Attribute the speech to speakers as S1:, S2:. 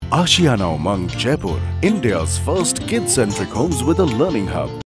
S1: Ashiana Umang, Jaipur, India's first kid-centric homes with a learning hub.